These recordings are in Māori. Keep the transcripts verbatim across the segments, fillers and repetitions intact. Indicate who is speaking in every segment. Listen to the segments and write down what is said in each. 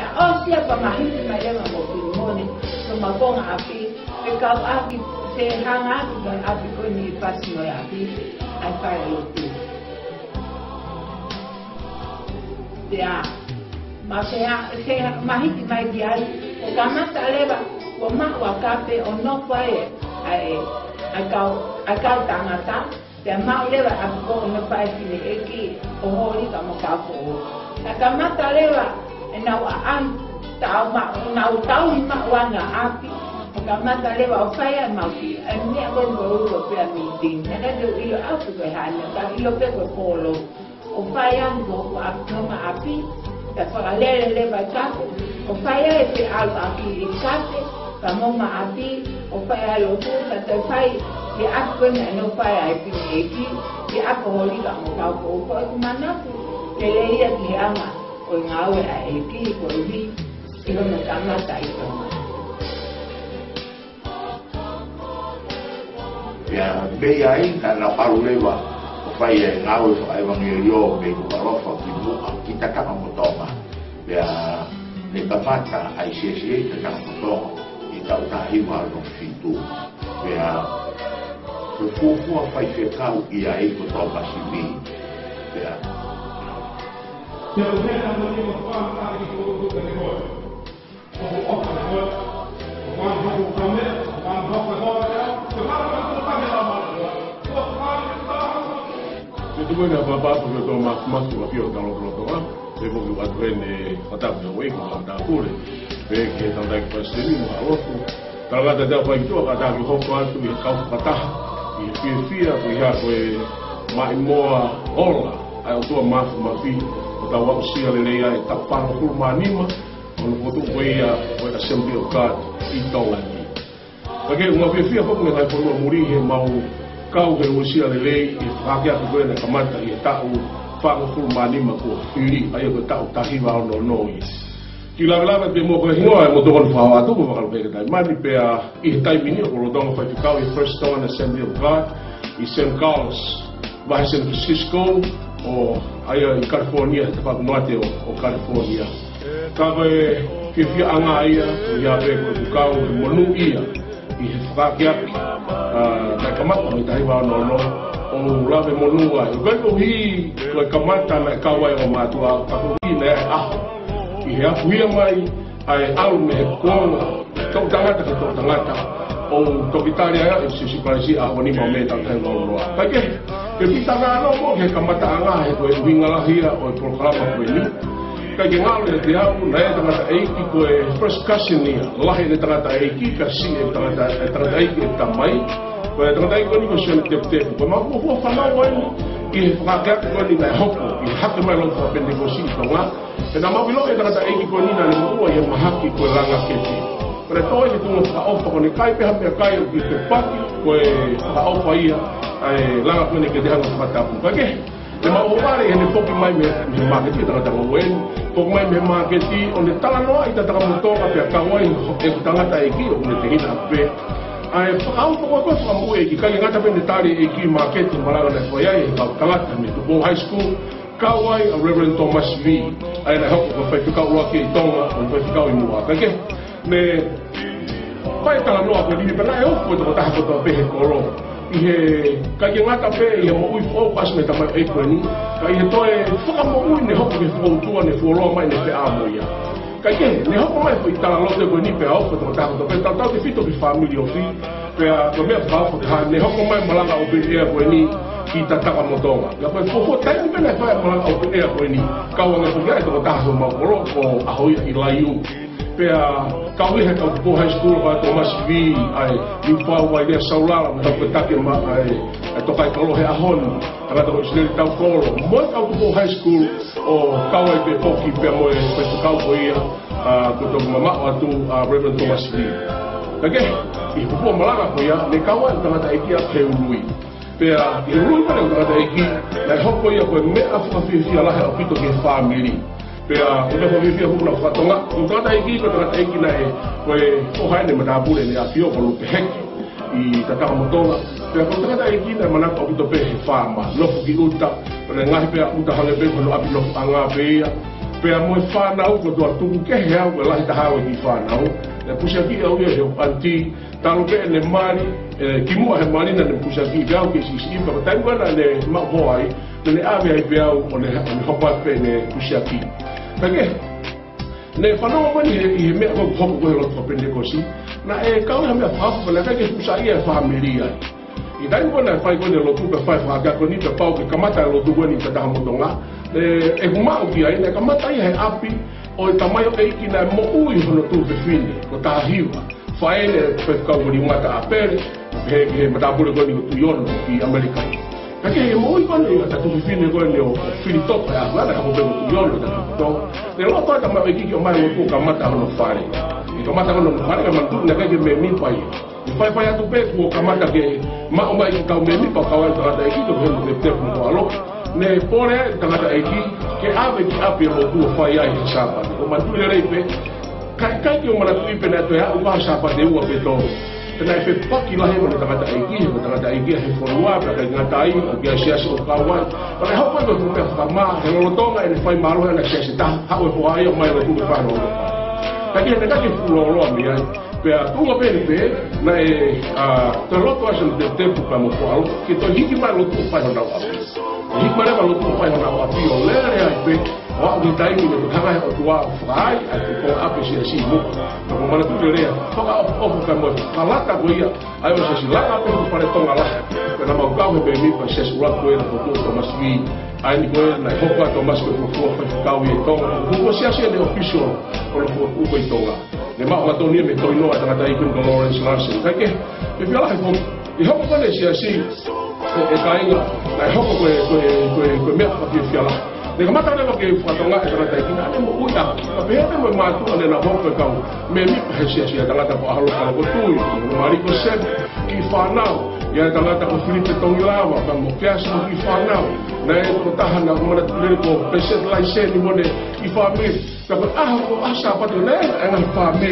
Speaker 1: oh siapa mahindi mayema mo pinimone so magonga api e ka api se hanga api api ko ni pasi no api ai fai lo tu ya ma se se mahindi mai dia o kamata leva o ma wa kape o no fai ai ai ka ai ka tangata te ma leva api ko no fai ni eki o holi ka mo ka ko na kamata leva na wa an tau ma na tau ma wanga api kamata leva o fai ma ki ne ko ko ko pe mi din na do ilo apu ko hanya ka ilo pe ko polo o fai an go api ma api ta fa lele leva ka o fai e pe al api ikate ka mo ma api o fai alo tu ta te fai ki apu na no fai ai pi eki ki apu holi ka mo ka ko ko mana tu le ia ki ama o ngawe a eki ko vi ilo no kamata ito
Speaker 2: ya be ai na la parulewa o fai e ngawe fai evangelio me ko rofa ki mo kita ka mo toma ya le kamata ai se se ka mo toma i ta ta hi ma no fitu ya ko fu fu fai fe ka i ai ko toma si vi ya
Speaker 3: Se o que está fazendo uma forma de produto de negócio, o foco de negócio, o quanto o câmera, o quanto o negócio, o quanto o câmera mano, o quanto se tu vai na babá porque eu mais mais que o apio da logo logo lá, eu vou o atrene fatar o wei com a da pure, ver que tá daí para ser um alofo, tá lá da da vai tu a da que o quanto e cau fatar e fia fia já foi mais moa ola, aí eu tô mais uma fia tau au sia le lea e tau pāna kuru mānima ono potu weia o e Assembly of God i Taulani. Pake unga whiawhia poku me kai whanua muri he mau kau he o sia le lei e whakea ku koe na kamata i e tau whanga kuru mānima kua whiri ai o tau tahiwa ono noi. Ki lawe pe mo koe hingoa e mo tokon whawa atu mo wakalu peke tai mani pea i he taimini o rodonga whai whikau i First Dawn Assembly of God i Saint Carlos vai San Francisco o aia i California, te whakunoate o, o California. Ka koe whiawhia anga ia, o ia pe koe kukau e monu ia, i he whakakiaki. Kai kamata me tahi wā no no, o lawe monu ai. O kai ko hi, koe kamata na kawai o mātua, ka ko hi na e aho. I he apuia mai, ai au me he konga, tau tangata ka tau tangata, o tokitari aia, e sisi parisi a wani mau me tau tahi wā roa. Kai ke, ke pita ngā no mo ke kamata anga he koe uhinga lahia o e programa koe ni. Kai ke ngāo le te au, na e tangata eiki koe first cousin nia. Lahi le tangata eiki, ka si e tangata eiki e tamai. Koe tangata eiki koe ni koe sione tepu tepu. Koe maa kua whanau ai i he whakakeake koe ni nai hoko. I hake mai lau whapende koe si tonga. E nā mawilo e tangata eiki koe ni nai mua i he mahaki koe langa kete. Koe toi he tunga whakaofa kone kai peha mea kai o ki te paki koe whakaofa ia. Ai langa koe ke te hanga whakatapu. Kake, le ma oware e ne poki mai me me marketi tanga tanga wen, poki mai me marketi o ne tala noa i ta tanga mutonga pia kawai e kutangata e ki o ne te hina pe. Ai whakau poko koe whakamue e ki kai ngata pe ne tari e ki marketi maranga na whaiai e kau tangata me tupo high school, kawai a Reverend Thomas Lee. Ai na hoko ko whai whikau ua ki i tonga o whai whikau i mua. Kake, ne whai tanga noa koe nini pena e ofu e toko taha kotoa pehe koro. I he kai ke ngata pe i he mo ui fōu pas me tamai e koe ni kai he toe whaka mo ui ne hoko ke whautua ne whoroa mai ne pe amo ia kai ke ne hoko mai i tala lote koe ni pe au koe toko tako pe tau tau te fito ki family o fi pe a koe mea whakau whaka ne hoko mai malanga o pe ea koe ni ki ta taka motonga la koe fōfo taimi pena e whae malanga o pe ea koe ni kauanga koe ea toko tako mau koro o ahoia i laiu pea kaui he tau po high school ba Thomas V ai ni pau vai le saulala mo tau take ma ai ai tokai kolo he ahon aba to snel tau kolo mo tau po high school o kaui pe poki pe mo e pe kau ko ia a ko to mama atu a Reverend Thomas V kage i po malanga ko ia le kaui tanga ta iki a ke lui pea i lui pa tanga ta iki la hoko ia ko me afa fi fi ala he opito ke family pea o te whawhiwhia hukuna whatonga. Ko tata iki, ko tata iki na e koe whohai ne matapure ne a pio ko lupe heki i tataka motonga. Pea ko tata iki na manaka o kito pe he whama. Lofu ki uta, pere ngahi pea uta hange pe kono api lofu anga pe ia. pe mo fa na ko do tu ke he au la ta ha o ki fa na o le pusa ki au ye o anti talo ke le mari ki mo he mari na le pusa ki ga o ke si si pa ta ngwana le ma ho ai le ave ai pe au o le ho pa pe ne pusa ki pe ne fa no mo ni he me ko ko ko lo to pe ne ko si na e ka o me fa fa le ka ke pusa ia familia i dai ngwana fa ko ne lo tu pe fa fa ga ko ni pe pau ke kamata lo tu ni ta mo tonga e e kuma o ki ai ne kamata ia he api o e tamayo e ki na mo ui hono tu pe fine ko ta hiwa fa ele pe ka o ni mata apere he he mata pure ko ni tu yono ki amerika ka ke mo i ko ni ta tu fine ko ni o fili top ya la ka mo pe tu yono ta to ne lo to ta ma e ki o mai o ku kamata hono fare i kamata hono fare ka mantu ne ka ke me mi pai i pai pai atu pe ku kamata ke ma o mai ka me mi pa ka wa ta ta ki to he mo te mo alo ne pore tangata eki ke ave ki api lo tu fai ai sapa o matu le reipe kai kai ki o mana tu ipe na to ya o sapa de o pe to na pe paki la he mo tangata eki mo tangata eki he forwa pra ka ngata ai o ke sia so ka wa pa ha pa do pe fa ma he lo tonga e fai malo na sia ta ha o ho ai o mai lo tu fa no ka ki na ki fu lo lo mi ai pe a tu pe pe na e a to lo to aso de tempo pa mo ko ki to hiki ma lo tu fa no na Hik mana kalau tu fai hona wa pio le ai pe wa di tai ni to kama o tua fai ai ko apreciasi mo ko mana tu le fa ka o ka mo falata ko ia ai o se la ka pe para tonga la pe na mau ka me pe mi pa se sura ko era ko to mas vi ai ni ko na ho ka to mas ko ko fa ka wi tonga ko se ase de official ko ko ko tonga le ma o to ni me to no ata tai ko Lawrence Larson ka ke e viola ko e ho ko le se ase e kainga na hoko ko ko ko ko me pa fi fiala ne ka mata ne ke fa tonga e ta ki na mo uta pa pe te mo ma tu ne na hoko ka me mi pa sia sia ta ta pa halo ka ko tu no mari ko se ki fa na ya ta ta ko Filipe tonga wa ka mo ke aso ki fa na na e ko ta hana mo na tu le ko pe se lai se ni mo ne ki fa me ka ko ah ko asa pa tu ne e na fa me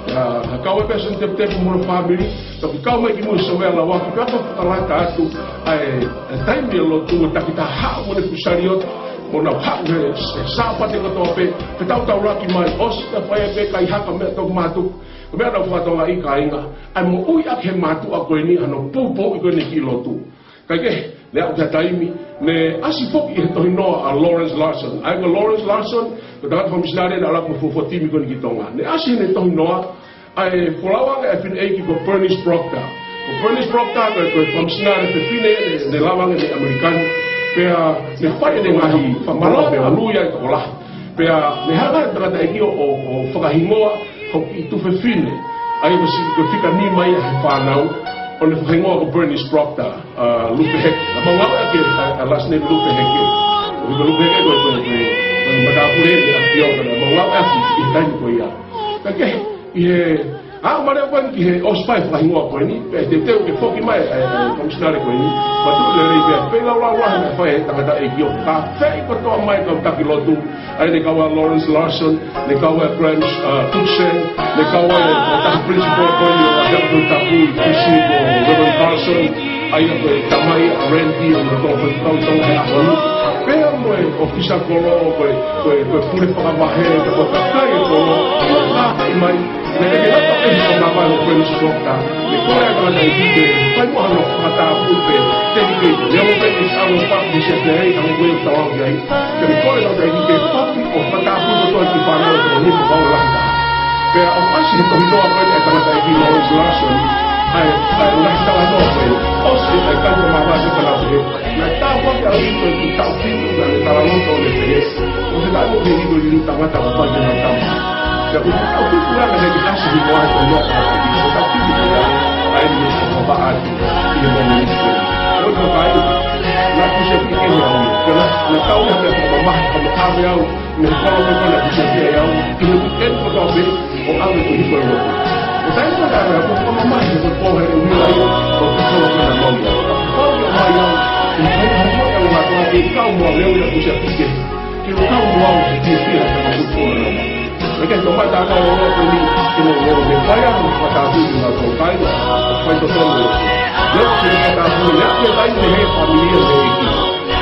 Speaker 3: ha ka we pe se te te mo family to ki ka mo ki mo so ela wa ka ka la ta tu ai tai me lo tu ta ki ta ha mo ne kusariot mo na ha ne sa pa te ko to pe pe tau tau ra ki mai os ta fa e pe kai ha ka me to ma tu ko me na fa to nga i ka inga ai mo ui a ke ma tu a ko ni ano po po i ko ni ki lo tu ka ke le a ta mi ne asi fo i to no a Lawrence Larson ai ko Lawrence Larson ko ta fa missionary na la ko fo fo ti mi ko ni ki tonga ne asi ne to no ai folawa e fin e ki ko Bernice Proctor ko Bernice Proctor ko ko fa missionary pe fine de la wanga de americano pe a ne fa de ngahi fa malo pe lu ya ko la pe a ne ha ga tra ta ki o o fa hingoa ko i tu fe fine ai ko si ko fika ni mai fa nau o le fa hingoa ko Bernice Proctor a Lupe Hek la ma wa ke a last name Lupe Hek ko Lupe Hek ko ko ko ma ta pure a tio ko ma wa a ki ta ni ko ya ka ke e a mare ko ni he os pai fa hingoa ko ni pe te te ke foki mai komisionare ko ni pa tu le re pe pe la la la na fa e ta ta e ki o ta fe ko to mai ko ta ki lo tu ai ne ka wa Lawrence Larson ne ka wa French Tucson ne ka wa ta principal ko ni wa ta tu ta pu tu si ko Reverend Carson ai ko ta mai Randy o ko ko ta to ai ko pe mo e official ko lo ko ko ko pure pa ma he ko ta kai ko la mai ne ke la to e ko ma ba ko ni sokta ne ko ya ko na i ke pa mo no mata pulpe te di ke le mo pe is amo pa di se ne ai amo ko ta wa ai ke ko le na i ke pa ko mata pulpe to ki pa na ko ni ko la ta pe o asi ko no a ko e ta mata i lo Larson ai ai la ta wa no pe o si ai ka ma ba se la pe na ta wa ka ri ko ki ta ki na ta la no to le pe o se ta mo ke ni do ni ta wa ta pa ni na ta ya ko ta ku ku la ne ki asi ni wa ko no ta ki ko ta ki ni ya ai ni ko ba a ki ni mo ni ko o ko ba ai la ku se ki ni ya ko na na ta wa ta ko ma ko ma ta ya ne ko lo ko na ki se ya ki ni ko en ko be o a ko ni ko lo o ta ko ta ko ko ma ma ko ko he ni la yo ko ko lo ko na mo ya ko yo ma ya ni ko mo ya ma ko ki ka mo le o ku se ki ke ki lo ka mo wa ki ki ya ta ko ko lo Porque no mata a uno que ni que no no me vaya a matar a uno con caída o fue todo lo que no se mata a uno ya que hay de familia de aquí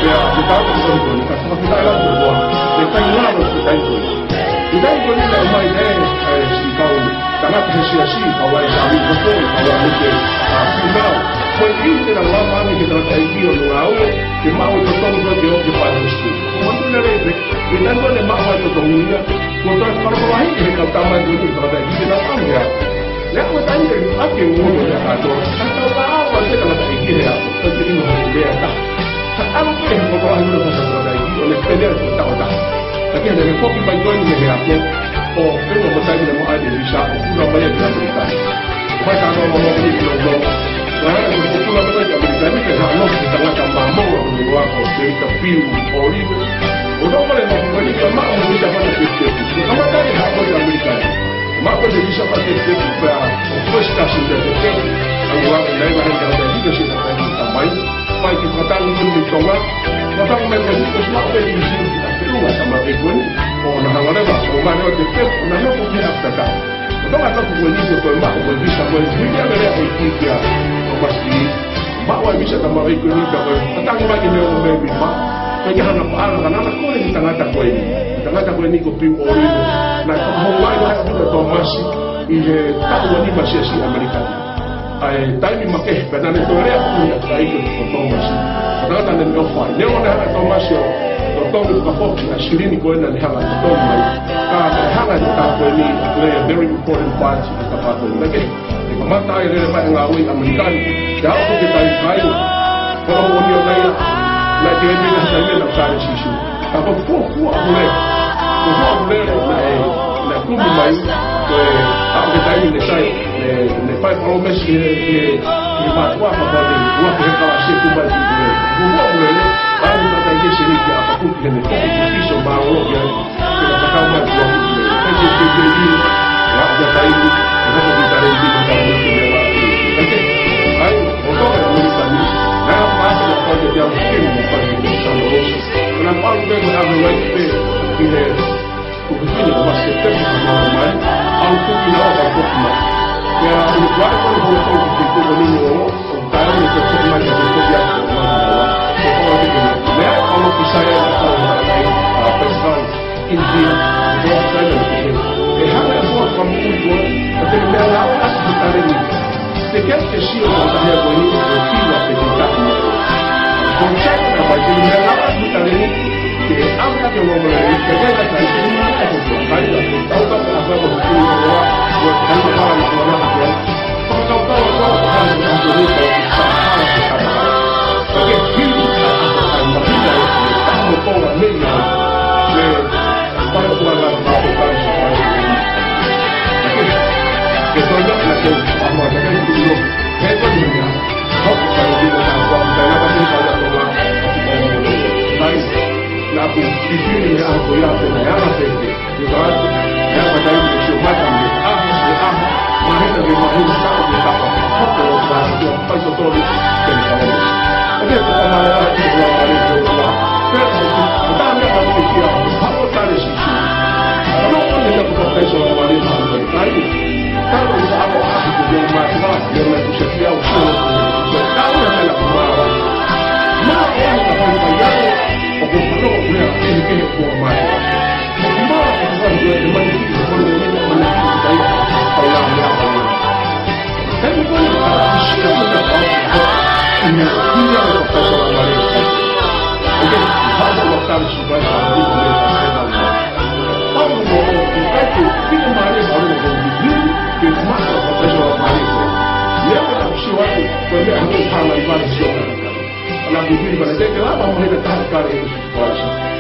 Speaker 3: ya kita harus berbuat kita semua kita harus berbuat kita ini harus kita itu kita itu ni dah mai eh si kau tanah presiasi kau ai kami betul kau ai ke final foi isso da lá mami que trata aí o luau que mau to todo o que eu faço isso quando ele é e tanto ele mau vai to dominga quando para para aí que kau tambah dulu trata aí que não ya ya eu tanya apa yang mau dia kata kata apa dia kalau tak ikut dia jadi mau dia tak apa yang mau orang itu pasal ada ini oleh pendek tak ada tapi ada yang kopi baju ini dia aku oh kalau mau tanya dia mau ada bisa pulau banyak di Amerika macam kalau mau beli pulau Nah, pulau banyak Amerika ni kan Allah kita nak tambah mau untuk buat oh dari tepi olive orang boleh mau beli mak mau bisa pakai tepi sama tadi apa di Amerika mak boleh bisa pakai tepi first class sudah tepi orang lain orang yang ada juga sih nak tambah baik kita datang mencoba datang mencoba semua apa yang bisa kita perlu sama ekon oh nah ada apa oh mana ada tip nah nak pergi apa tak betul atau pergi itu tu mak boleh bisa boleh dia ada apa dia pasti mak boleh bisa tambah ekon ni kalau datang bagi dia orang baby mak pergi hana apa karena anak kau ni tengah tak kau ini tengah tak kau ini kopi ori nah kalau mau ada juga Thomas ini tahu ni masih si Amerika ai taimi make pena ne tore aku ya tai ko Thomas kada tan ne ofa ne ona ha Thomas yo to to ko ko na shirini ko na ha to to mai ka ha ha ta ko ni play a very important part in the part of the game ko mata ai re ba nga wi american ya ko ke tai kai ko mo ni ona ya la ke ni na ta ne na ta shi shi ka ko ko ko ale ko ko ale na na ku mi mai ko a ke tai ni sai ne fai promesse che che va qua a fare qua che fa se tu vai tu non vuoi vedere va a fare che si rischia a tutti che ne fa il fisso ma lo che che la fa mai lo che che che che di la da dai di non di dare di non dare di che va perché hai un po' di stanni la parte da cosa che abbiamo che non fa che sono rosso una parte che abbiamo right che che come va se tempo normale al finale va a ya ini kuat pun betul betul begini oh kalau itu cuma jadi kebiasaan kalau itu ya kalau saya kalau ada personal inti dua kali eh hanya buat kamu buat tapi kalau as kita ini sekian kecil saya boleh tidak kita konsep apa jadi kalau kita ini que habla que lo que que ya está diciendo es que hay que tahu tak apa betul bahwa buat kalau orang itu orang dia kalau tahu tahu orang yang dulu kalau kita oke hidup akan berbeda tahu tahu media le para orang melakukan que soy yo la que vamos a tener un duro que es el día no para que no se pueda la gente para tomar la posición de apoyar de la gente de verdad ya para que se mata de amo de amo imagina que imagina está de capa todo para que paso todo que le sabemos oye como la verdad que lo haré todo la pero también para que quiera vamos a estar así no puede ser que por eso la vale más de ahí tal vez algo así que yo más más yo me puse aquí a usted cada una de las palabras no es la compañía o por favor mira es que es por más no es cuando el manifiesto cuando viene con la gente ahí hablar de algo tengo que estar haciendo una cosa y me pide a los profesores de la iglesia oye vamos a buscar su país a la vida de la gente vamos a buscar que tiene marido ahora con vivir que más a los profesores de la iglesia y ahora la opción es que a mí para la iglesia la vivir para que vamos a ir a tratar en su corazón